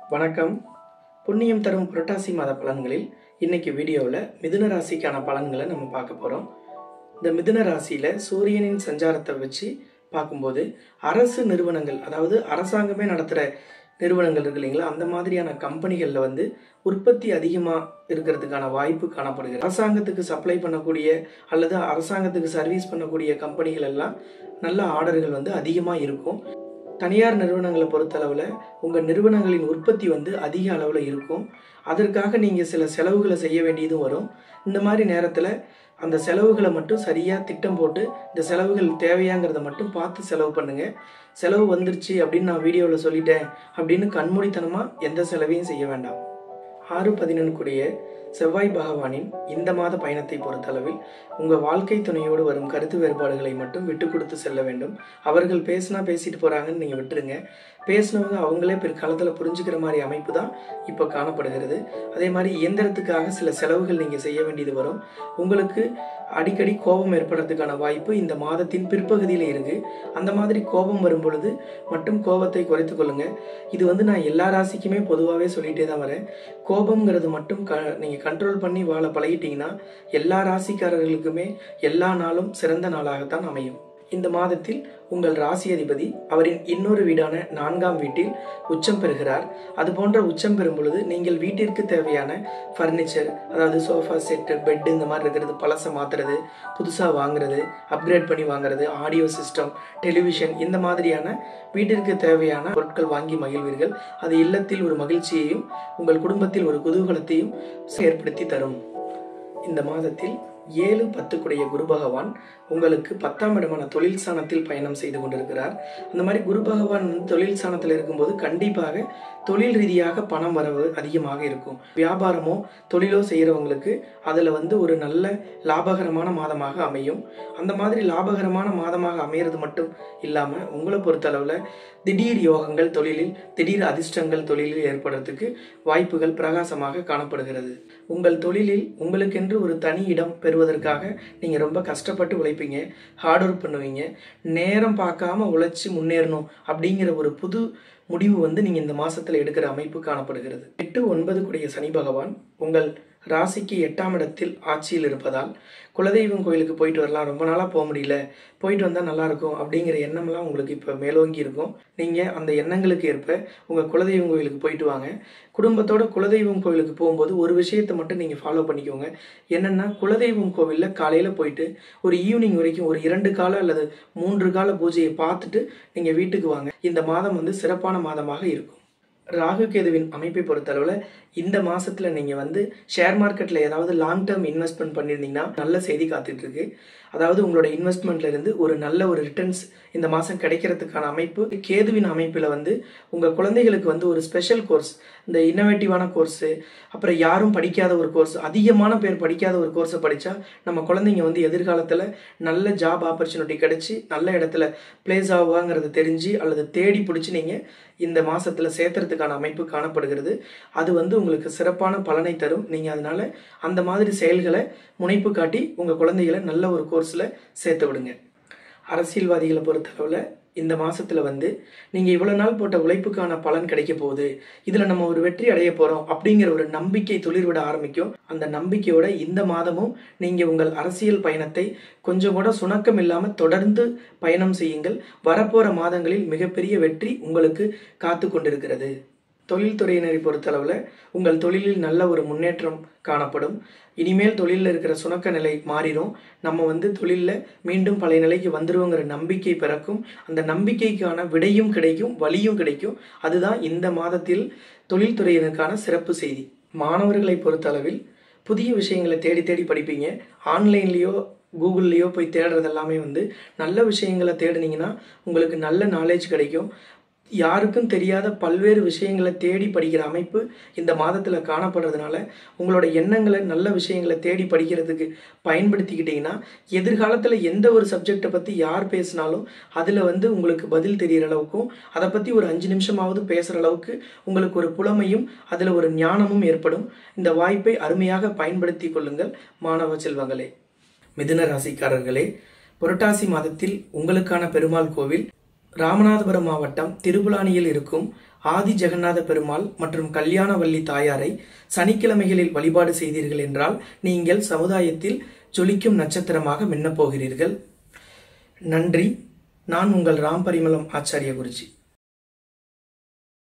வணக்கம். புண்ணியம் தரும் புரட்டாசி மாத பலன்களில் இன்னைக்கு வீடியோவில் மிதுன ராசிக்கான பலன்களை நம்ம பார்க்க போகிறோம். இந்த மிதுன ராசியில் சூரியனின் சஞ்சாரத்தை வச்சு பார்க்கும்போது அரசு நிறுவனங்கள், அதாவது அரசாங்கமே நடத்துகிற நிறுவனங்கள் இருக்கு இல்லைங்களா, அந்த மாதிரியான கம்பெனிகளில் உற்பத்தி அதிகமாக இருக்கிறதுக்கான வாய்ப்பு காணப்படுகிறது. அரசாங்கத்துக்கு சப்ளை பண்ணக்கூடிய அல்லது அரசாங்கத்துக்கு சர்வீஸ் பண்ணக்கூடிய கம்பெனிகள் எல்லாம் நல்ல ஆர்டர்கள் அதிகமாக இருக்கும். தனியார் நிறுவனங்களை பொறுத்தளவில் உங்கள் நிறுவனங்களின் உற்பத்தி அதிக அளவில் இருக்கும். அதற்காக நீங்கள் சில செலவுகளை செய்ய வேண்டியதும் வரும். இந்த மாதிரி நேரத்தில் அந்த செலவுகளை மட்டும் சரியாக திட்டம் போட்டு இந்த செலவுகள் தேவையாங்கிறத மட்டும் பார்த்து செலவு பண்ணுங்கள். செலவு வந்துருச்சு அப்படின்னு நான் வீடியோவில் சொல்லிட்டேன் அப்படின்னு கண்மூடித்தனமாக எந்த செலவையும் செய்ய வேண்டாம். 6-11 செவ்வாய் பகவானின் இந்த மாத பயணத்தை பொறுத்தளவில் உங்கள் வாழ்க்கை துணையோடு வரும் கருத்து வேறுபாடுகளை மட்டும் விட்டு கொடுத்து செல்ல வேண்டும். அவர்கள் பேசினா பேசிட்டு போகிறாங்கன்னு நீங்கள் விட்டுருங்க. பேசினவங்க அவங்களே பிற்காலத்தில் புரிஞ்சுக்கிற மாதிரி அமைப்பு தான் இப்போ காணப்படுகிறது. அதே மாதிரி இயந்திரத்துக்காக சில செலவுகள் நீங்கள் செய்ய வேண்டியது வரும். உங்களுக்கு அடிக்கடி கோபம் ஏற்படுறதுக்கான வாய்ப்பு இந்த மாதத்தின் பிற்பகுதியில் இருக்குது. அந்த மாதிரி கோபம் வரும் பொழுது மட்டும் கோபத்தை குறைத்து கொள்ளுங்கள். இது நான் எல்லா ராசிக்குமே பொதுவாகவே சொல்லிகிட்டே தான் வரேன். கோபம்ங்கிறது மட்டும் நீங்கள் கண்ட்ரோல் பண்ணி வாழ பழகிட்டீங்கன்னா எல்லா ராசிக்காரர்களுக்குமே எல்லா நாளும் சிறந்த நாளாகத்தான் அமையும். இந்த மாதத்தில் உங்கள் ராசி அதிபதி அவரின் இன்னொரு வீடான 4ஆம் வீட்டில் உச்சம் பெறுகிறார். அது போன்ற உச்சம் பெறும் பொழுது நீங்கள் வீட்டிற்கு தேவையான ஃபர்னிச்சர், அதாவது சோஃபா செட்டு, பெட்டு, இந்த மாதிரி இருக்கிறது பழசை மாற்றுறது, புதுசாக வாங்குறது, அப்கிரேட் பண்ணி வாங்குறது, ஆடியோ சிஸ்டம், டெலிவிஷன், இந்த மாதிரியான வீட்டிற்கு தேவையான பொருட்கள் வாங்கி மகிழ்வீர்கள். அது இல்லத்தில் ஒரு மகிழ்ச்சியையும் உங்கள் குடும்பத்தில் ஒரு குதூகலத்தையும் ஏற்படுத்தி தரும். இந்த மாதத்தில் 7-10 குரு பகவான் உங்களுக்கு 10ஆம் இடமான தொழில் ஸ்தானத்தில் பயணம் செய்து கொண்டிருக்கிறார். அந்த மாதிரி குரு பகவான் தொழில் ஸ்தானத்தில் இருக்கும்போது கண்டிப்பாக தொழில் ரீதியாக பணம் வரவு அதிகமாக இருக்கும். வியாபாரமோ தொழிலோ செய்கிறவங்களுக்கு அதில் ஒரு நல்ல லாபகரமான மாதமாக அமையும். அந்த மாதிரி லாபகரமான மாதமாக அமையிறது மட்டும் இல்லாமல் உங்களை பொறுத்தளவில் திடீர் யோகங்கள் தொழிலில், திடீர் அதிர்ஷ்டங்கள் தொழிலில் ஏற்படுறதுக்கு வாய்ப்புகள் பிரகாசமாக காணப்படுகிறது. உங்கள் தொழிலில் உங்களுக்கென்று ஒரு தனி இடம் பெறுவதற்காக நீங்கள் ரொம்ப கஷ்டப்பட்டு உழைப்பீங்க, ஹார்ட் ஒர்க் பண்ணுவீங்க. நேரம் பார்க்காம உழைச்சி முன்னேறணும் அப்படிங்கிற ஒரு புது முடிவு நீங்கள் இந்த மாதத்தில் எடுக்கிற அமைப்பு காணப்படுகிறது. 8-9 சனி பகவான் உங்கள் ராசிக்கு 8ஆம் இடத்தில் ஆட்சியில் இருப்பதால் குலதெய்வம் கோயிலுக்கு போயிட்டு வரலாம், ரொம்ப நாளாக போக முடியல, போயிட்டு வந்தால் நல்லாயிருக்கும் அப்படிங்கிற எண்ணம்லாம் உங்களுக்கு இப்போ மேலோங்கி இருக்கும். நீங்கள் அந்த எண்ணங்களுக்கு ஏற்ப உங்கள் குலதெய்வம் கோயிலுக்கு போயிட்டு வாங்க. குடும்பத்தோட குலதெய்வம் கோயிலுக்கு போகும்போது ஒரு விஷயத்தை மட்டும் நீங்கள் ஃபாலோ பண்ணிக்கோங்க. என்னென்னா, குலதெய்வம் கோவிலில் காலையில் போயிட்டு ஒரு ஈவினிங் வரைக்கும் ஒரு 2 கால அல்லது 3 கால பூஜையை பார்த்துட்டு நீங்கள் வீட்டுக்கு வாங்க. இந்த மாதம் சிறப்பான மாதமாக இருக்கும். ராகு கேதுவின் அமைப்பை பொறுத்தளவில் இந்த மாதத்தில் நீங்கள் ஷேர் மார்க்கெட்டில் ஏதாவது லாங் டேர்ம் இன்வெஸ்ட்மெண்ட் பண்ணியிருந்தீங்கன்னா நல்ல செய்தி காத்துட்ருக்கு. அதாவது உங்களோட இன்வெஸ்ட்மெண்ட்லேருந்து ஒரு நல்ல ஒரு ரிட்டர்ன்ஸ் இந்த மாதம் கிடைக்கிறதுக்கான அமைப்பு. கேதுவின் அமைப்பில் உங்கள் குழந்தைகளுக்கு ஒரு ஸ்பெஷல் கோர்ஸ், இந்த இன்னோவேட்டிவான கோர்ஸு, அப்புறம் யாரும் படிக்காத ஒரு கோர்ஸ், அதிகமான பேர் படிக்காத ஒரு கோர்ஸை படித்தா நம்ம குழந்தைங்க எதிர்காலத்தில் நல்ல ஜாப் ஆப்பர்ச்சுனிட்டி கிடைச்சி நல்ல இடத்துல பிளேஸ் ஆகுவாங்கிறது தெரிஞ்சு அல்லது தேடி பிடிச்சி நீங்கள் இந்த மாதத்தில் சேர்த்துறதுக்கான அமைப்பு காணப்படுகிறது. அது உங்களுக்கு சிறப்பான பலனை தரும். நீங்கள் அதனால் அந்த மாதிரி செயல்களை முனைப்பு காட்டி உங்கள் குழந்தைகளை நல்ல ஒரு கோர்ஸில் சேர்த்து விடுங்க. அரசியல்வாதிகளை பொறுத்தளவில் இந்த மாதத்தில் நீங்கள் இவ்வளோ நாள் போட்ட உழைப்புக்கான பலன் கிடைக்க போகுது, இதில் நம்ம ஒரு வெற்றி அடைய போகிறோம் அப்படிங்கிற ஒரு நம்பிக்கை துளிர்விட ஆரம்பிக்கும். அந்த நம்பிக்கையோட இந்த மாதமும் நீங்கள் உங்கள் அரசியல் பயணத்தை கொஞ்சம் கூட சுணக்கம் இல்லாமல் தொடர்ந்து பயணம் செய்யுங்கள். வரப்போகிற மாதங்களில் மிகப்பெரிய வெற்றி உங்களுக்கு காத்து கொண்டிருக்கிறது. தொழில்துறையினரை பொறுத்தளவில் உங்கள் தொழிலில் நல்ல ஒரு முன்னேற்றம் காணப்படும். இனிமேல் தொழிலில் இருக்கிற சுணக்க நிலை மாறிடும். நம்ம தொழிலில் மீண்டும் பழைய நிலைக்கு வந்துருவோங்கிற நம்பிக்கை பிறக்கும். அந்த நம்பிக்கைக்கான விடையும் கிடைக்கும், வழியும் கிடைக்கும். அதுதான் இந்த மாதத்தில் தொழில்துறையினருக்கான சிறப்பு செய்தி. மாணவர்களை பொறுத்தளவில் புதிய விஷயங்களை தேடி தேடி படிப்பீங்க. ஆன்லைன்லேயோ கூகுள்லேயோ போய் தேடுறது எல்லாமே நல்ல விஷயங்களை தேடினீங்கன்னா உங்களுக்கு நல்ல நாலேஜ் கிடைக்கும். யாருக்கும் தெரியாத பல்வேறு விஷயங்களை தேடி படிக்கிற அமைப்பு இந்த மாதத்தில் காணப்படுறதுனால உங்களோட எண்ணங்களை, நல்ல விஷயங்களை தேடி படிக்கிறதுக்கு பயன்படுத்திக்கிட்டிங்கன்னா எதிர்காலத்தில் எந்த ஒரு சப்ஜெக்டை பற்றி யார் பேசினாலும் அதில் உங்களுக்கு பதில் தெரிகிற அளவுக்கும், அதை பற்றி ஒரு 5 நிமிஷமாவது பேசுகிற அளவுக்கு உங்களுக்கு ஒரு புலமையும் அதில் ஒரு ஞானமும் ஏற்படும். இந்த வாய்ப்பை அருமையாக பயன்படுத்தி கொள்ளுங்கள் மாணவ செல்வங்களே. மிதுன ராசிக்காரர்களே, புரட்டாசி மாதத்தில் உங்களுக்கான பெருமாள் கோவில் ராமநாதபுரம் மாவட்டம் திருபுலானியில் இருக்கும் ஆதி ஜெகநாத பெருமாள் மற்றும் கல்யாணவல்லி தாயாரை சனிக்கிழமைகளில் வழிபாடு செய்தீர்கள் என்றால் நீங்கள் சமுதாயத்தில் ஜொலிக்கும் நட்சத்திரமாக மின்னப் போகிறீர்கள். நன்றி. நான் உங்கள் ராம் பரிமளம் ஆச்சாரிய குருஜி.